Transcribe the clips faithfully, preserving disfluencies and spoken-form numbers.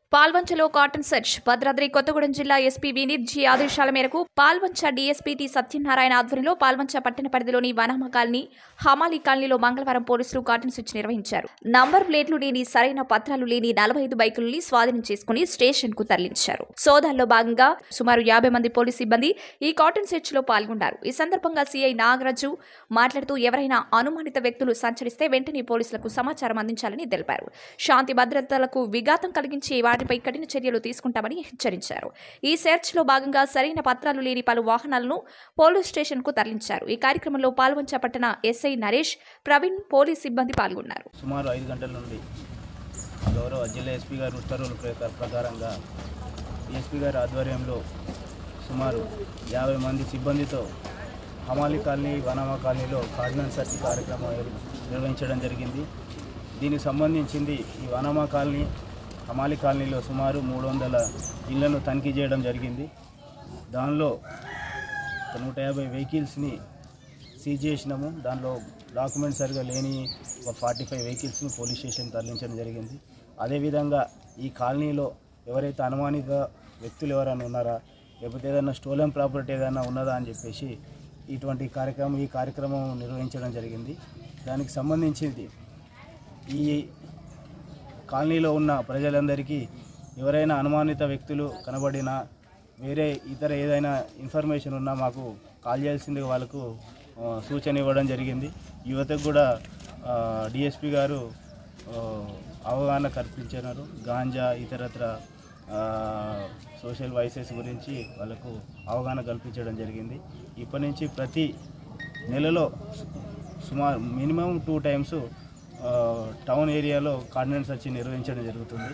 పాల్వంచలో cordon search Bhadradri Kothagudem జిల్లా SP Vineet G ఆదేశాల మేరకు పాల్వంచ డీఎస్పీ టి సత్యనారాయణ ఆధ్వర్యంలో పాల్వంచ పట్టణ పరిధిలోని వనమ కాలనీ హమాలి కాలనీలో మంగళవారం పోలీసులు కాటన్ సెర్చ్ నిర్వహించారు. నంబర్ ప్లేట్లు లేని సరైన పత్రాలు లేని నలభై ఐదు బైకులని స్వాధీనం చేసుకుని స్టేషన్ కు తరలించారు. సోదాల్లో భాగంగా సుమారు యాభై మంది పోలీసు సిబ్బంది ఈ కాటన్ సెర్చ్ లో పాల్గొన్నారు. ఈ సందర్భంగా సీఐ నాగరాజు మాట్లాడుతూ ఎవరైనా అనుమానిత వ్యక్తులు సంచరిస్తే వెంటనే పోలీసులకు సమాచారం అందించాలని తెలిపారు. శాంతి భద్రతలకు విఘాతం కలిగించే వాటిపై కఠిన చర్యలు తీసుకుంటామని హెచ్చరించారు. ఈ సెర్చ్ లో భాగంగా సరైన పత్రాలు లేని పలు వాహనాలను పోలీస్ స్టేషన్ కు తరలించారు. ఈ కార్యక్రమంలో పాల్వంచ పట్టణ ఎస్ఐ నరేష్, ప్రవీణ్, పోలీస్ సిబ్బంది పాల్గొన్నారు. సుమారు ఐదు గంటల నుండి గౌరవ జిల్లా ఎస్పీ గారి ఉత్తర్వుల ప్రకారంగా ఎస్పీ గారి ఆధ్వర్యంలో సుమారు యాభై మంది సిబ్బందితో హమాలి కాలనీ వనమ కాలనీలో కార్డినెన్స్ సెర్చ్ కార్యక్రమం నిర్వహించడం జరిగింది. దీనికి సంబంధించింది ఈ వనమ కాలనీ హమాలి కాలనీలో సుమారు మూడు వందల ఇళ్లను తనిఖీ చేయడం జరిగింది. దానిలో నూట యాభై వెహికల్స్ని సీజ్ చేసినాము. దానిలో డాక్యుమెంట్స్ సరిగా లేని ఒక ఫార్టీ ఫైవ్ వెహికల్స్ని పోలీస్ స్టేషన్ తరలించడం జరిగింది. అదేవిధంగా ఈ కాలనీలో ఎవరైతే అనుమానిత వ్యక్తులు ఎవరైనా ఉన్నారా, లేకపోతే ఏదైనా స్టోలెన్ ప్రాపర్టీ ఏదైనా ఉన్నదా అని చెప్పేసి ఇటువంటి కార్యక్రమం ఈ కార్యక్రమం నిర్వహించడం జరిగింది. దానికి సంబంధించింది ఈ కాలనీలో ఉన్న ప్రజలందరికీ ఎవరైనా అనుమానిత వ్యక్తులు కనబడినా, వేరే ఇతర ఏదైనా ఇన్ఫర్మేషన్ ఉన్నా మాకు కాల్ చేయాల్సిందిగా వాళ్ళకు సూచన ఇవ్వడం జరిగింది. యువతకు కూడా డిఎస్పీ గారు అవగాహన కల్పించినారు. గాంజా ఇతరత్ర సోషల్ వైసెస్ గురించి వాళ్ళకు అవగాహన కల్పించడం జరిగింది. ఇప్పటి నుంచి ప్రతి నెలలో సుమారు మినిమం టూ టైమ్స్ టౌన్ ఏరియాలో కార్డినెన్స్ సెర్చ్ నిర్వహించడం జరుగుతుంది.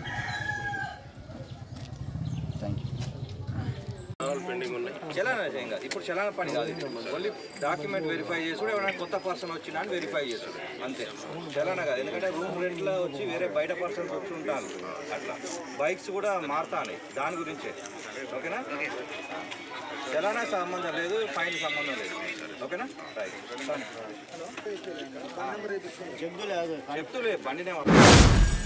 Thank you. పెండింగ్ ఉన్నాయి. చలానా చేయంగా ఇప్పుడు చలానా పని కాదు, ఓన్లీ డాక్యుమెంట్ వెరిఫై చేసి కూడా ఎవరైనా కొత్త పర్సన్ వచ్చినా అని వెరిఫై చేస్తాడు అంతే. చలానా కాదు, ఎందుకంటే రూమ్ రెంట్లో వచ్చి వేరే బయట పర్సన్స్ వచ్చి ఉంటాను. అట్లా బైక్స్ కూడా మారుతాయి, దాని గురించే. ఓకేనా? చలానా సంబంధం లేదు, ఫైన్ సంబంధం లేదు. ఓకేనా? రైట్. చెప్తులే బండినే